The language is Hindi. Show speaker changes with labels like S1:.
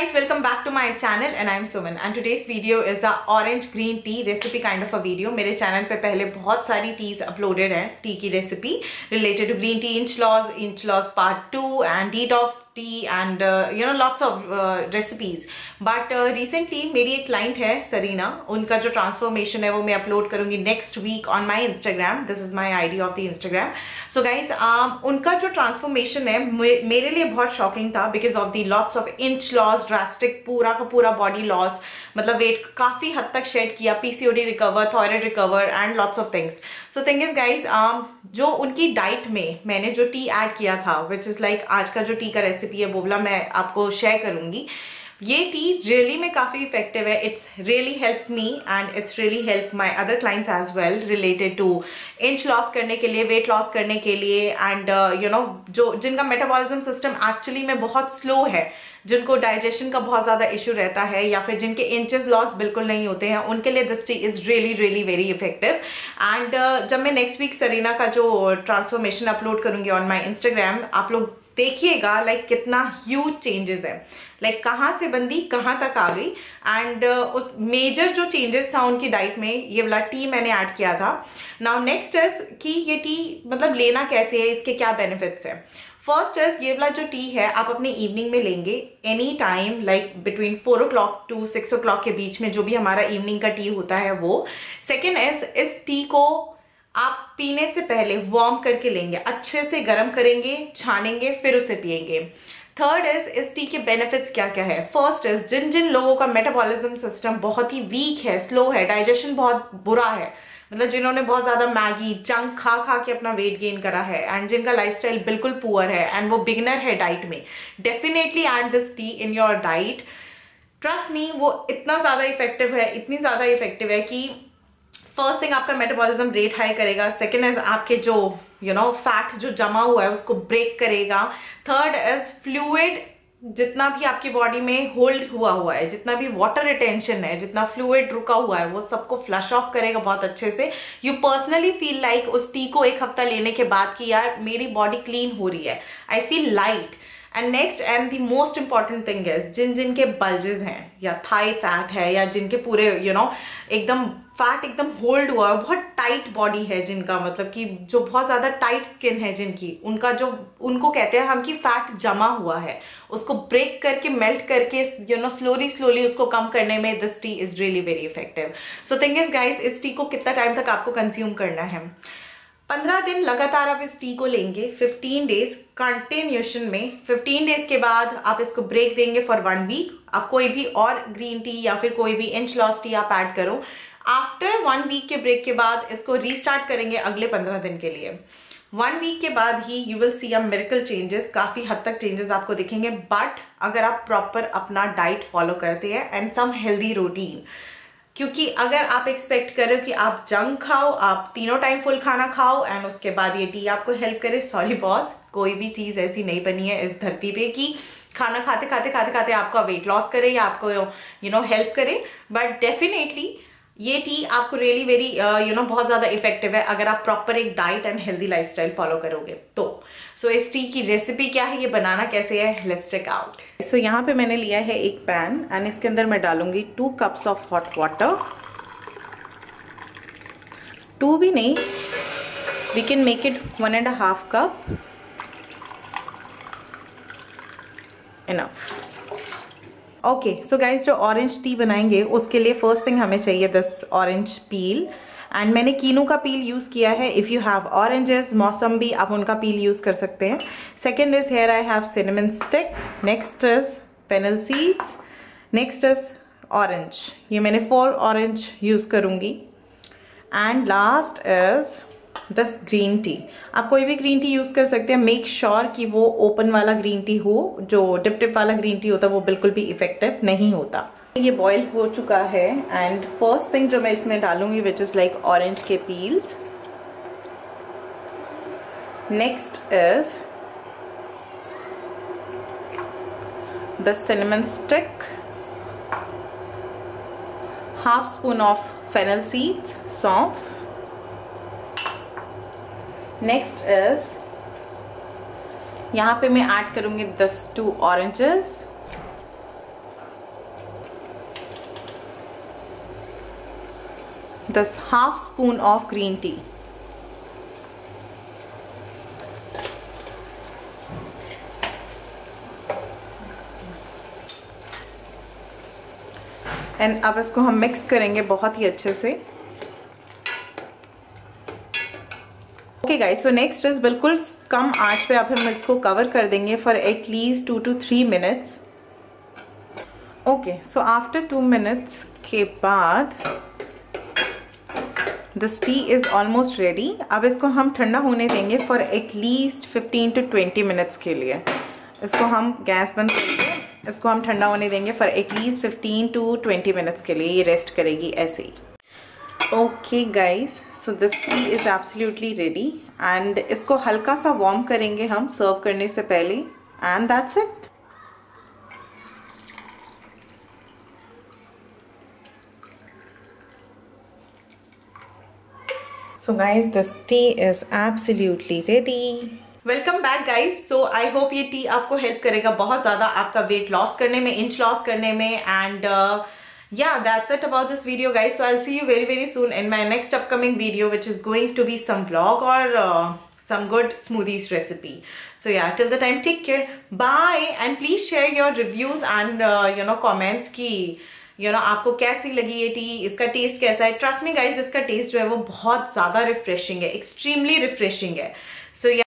S1: guys, welcome back to my channel and I'm Suman and today's video is a orange green tea recipe kind of a video. मेरे चैनल पे पहले बहुत सारी टीज अपलोडेड है, टी की recipe related to green tea, inch loss part 2 and detox tea and lots of recipes. But recently मेरी एक क्लाइंट है सरीना, उनका जो ट्रांसफॉर्मेशन है वो मैं अपलोड करूंगी next week on my Instagram. This is my ID of the Instagram. So guys, उनका जो ट्रांसफॉर्मेशन है मेरे लिए बहुत शॉकिंग था because of the lots of inch loss, drastic पूरा का पूरा बॉडी लॉस, मतलब वेट काफी हद तक शेड किया, PCOD recover, thyroid recover and lots of things. So thing is guys, जो उनकी डाइट में मैंने जो टी ऐड किया था विच इज लाइक आज का जो टी का रेसिपी है वो वाला मैं आपको शेयर करूंगी. ये टी रियली में काफी इफेक्टिव है. It's really help me and it's really help my other clients as well related to inch loss करने के लिए, वेट लॉस करने के लिए एंड जो जिनका मेटाबॉलिज्म सिस्टम एक्चुअली में बहुत स्लो है, जिनको डाइजेशन का बहुत ज्यादा इशू रहता है या फिर जिनके इंचेस लॉस बिल्कुल नहीं होते हैं, उनके लिए this tea is really really very effective. And जब मैं नेक्स्ट वीक सरीना का जो ट्रांसफॉर्मेशन अपलोड करूंगी ऑन माई इंस्टाग्राम, आप लोग देखिएगा लाइक कितना ह्यूज चेंजेस है, लाइक कहाँ से बंदी कहाँ तक आ गई. एंड उस मेजर जो चेंजेस था उनकी डाइट में, ये वाला टी मैंने ऐड किया था. नाउ नेक्स्ट इज कि ये टी मतलब लेना कैसे है, इसके क्या बेनिफिट्स है. फर्स्ट इज ये वाला जो टी है आप अपने इवनिंग में लेंगे any time, like between 4 o'clock to 6 o'clock के बीच में, जो भी हमारा इवनिंग का टी होता है वो. सेकेंड इज इस टी को आप पीने से पहले वार्म करके लेंगे, अच्छे से गर्म करेंगे, छानेंगे, फिर उसे पिएंगे. थर्ड इज इस टी के बेनिफिट्स क्या क्या है. फर्स्ट इज जिन लोगों का मेटाबॉलिज्म सिस्टम बहुत ही वीक है, स्लो है, डाइजेशन बहुत बुरा है, मतलब जिन्होंने बहुत ज्यादा मैगी जंक खा खा के अपना वेट गेन करा है एंड जिनका लाइफस्टाइल बिल्कुल पुअर है एंड वो बिगिनर है डाइट में, definitely add this tea in your diet. Trust me, वो इतना ज्यादा इफेक्टिव है, इतनी ज्यादा इफेक्टिव है कि फर्स्ट थिंग आपका मेटाबॉलिज्म रेट हाई करेगा. सेकेंड इज आपके जो फैट जो जमा हुआ है उसको ब्रेक करेगा. थर्ड इज फ्लूइड, जितना भी आपकी बॉडी में होल्ड हुआ है, जितना भी वाटर रिटेंशन है, जितना फ्लूइड रुका हुआ है, वो सबको फ्लश ऑफ करेगा बहुत अच्छे से. यू पर्सनली फील लाइक उस टी को एक हफ्ता लेने के बाद कि यार मेरी बॉडी क्लीन हो रही है, I feel light. And next and the most important thing is जिनके बल्जेस हैं या थाई फैट है या जिनके पूरे एकदम फैट एकदम होल्ड हुआ है, बहुत टाइट बॉडी है जिनका, मतलब कि जो बहुत ज्यादा टाइट स्किन है जिनकी, उनका जो उनको कहते हैं हम कि फैट जमा हुआ है, उसको ब्रेक करके मेल्ट करके स्लोली उसको कम करने में this tea is really very effective. So thing is guys, इस टी को कितना टाइम तक आपको कंज्यूम करना है. 15 दिन लगातार आप इस टी को लेंगे, 15 डेज कंटिन्यूशन में. 15 डेज के बाद आप इसको ब्रेक देंगे फॉर 1 वीक. आप कोई भी और ग्रीन टी या फिर कोई भी इंच लॉस टी आप ऐड करो. आफ्टर 1 वीक के ब्रेक के बाद इसको रीस्टार्ट करेंगे अगले 15 दिन के लिए. 1 वीक के बाद ही you will see a miracle changes, काफी हद तक चेंजेस आपको दिखेंगे. बट अगर आप प्रॉपर अपना डाइट फॉलो करते हैं एंड सम हेल्दी रूटीन, क्योंकि अगर आप एक्सपेक्ट करो कि आप जंक खाओ, आप तीनों टाइम फुल खाना खाओ एंड उसके बाद ये टी आपको हेल्प करे, सॉरी बॉस, कोई भी चीज ऐसी नहीं बनी है इस धरती पे कि खाना खाते खाते आपका वेट लॉस करे या आपको हेल्प करे. बट डेफिनेटली ये टी आपको रियली वेरी बहुत ज्यादा इफेक्टिव है अगर आप प्रॉपर एक diet and healthy lifestyle follow करोगे तो. सो इस टी की रेसिपी क्या है, ये बनाना कैसे है, लेट्स चेक आउट. सो यहाँ पे मैंने लिया है एक पैन एंड इसके अंदर मैं डालूंगी 2 cups ऑफ हॉट वाटर. 2 भी नहीं, we can make it 1.5 cup. Enough. Okay, so guys, जो ऑरेंज टी बनाएंगे उसके लिए फर्स्ट थिंग हमें चाहिए दिस ऑरेंज पील एंड मैंने कीनू का पील यूज किया है. इफ यू हैव ऑरेंजेस, मौसम्बी, आप उनका पील यूज कर सकते हैं. Second is here I have cinnamon stick. Next is fennel seeds. Next is orange, ये मैंने 4 ऑरेंज यूज करूंगी. And last is this green tea. आप कोई भी ग्रीन टी यूज कर सकते हैं. मेक श्योर कि वो ओपन वाला ग्रीन टी हो, जो डिप वाला ग्रीन टी होता है वो बिल्कुल भी इफेक्टिव नहीं होता. ये बॉईल हो चुका है एंड फर्स्ट थिंग जो मैं इसमें डालूंगी विच इज लाइक ऑरेंज के peels. Next is the cinnamon stick, half spoon of fennel seeds, सौंफ. नेक्स्ट इज यहाँ पे मैं ऐड करूंगी 2 oranges. this half spoon of green tea. And अब इसको हम मिक्स करेंगे बहुत ही अच्छे से. Okay guys, so next is बिल्कुल कम आंच पे अब हम इसको कवर कर देंगे for at least 2 to 3 minutes. Okay, so after 2 minutes के बाद this tea is almost ready. अब इसको हम ठंडा होने देंगे फॉर एटलीस्ट 15 to 20 minutes के लिए. इसको हम गैस बंद करके इसको हम ठंडा होने देंगे फॉर एटलीस्ट 15 to 20 minutes के लिए. ये रेस्ट करेगी ऐसे ही. Okay guys, so this tea is absolutely ready and इसको हल्का सा वार्म करेंगे हम सर्व करने से पहले. And that's it. So guys, this tea is absolutely ready. Welcome back guys. So I hope ये टी आपको हेल्प करेगा बहुत ज़्यादा आपका वेट लॉस करने में, इंच लॉस करने में. And yeah, that's it about this video guys. So I'll see you very very soon in my next upcoming video, which is going to be some vlog or some good smoothies recipe. So yeah, till the time, take care, bye, and please share your reviews and comments की आपको कैसी लगी ये टी, इसका टेस्ट कैसा है. ट्रस्ट मी गाइज, इसका टेस्ट जो है वो बहुत ज़्यादा रिफ्रेशिंग है, एक्सट्रीमली रिफ्रेशिंग है. सो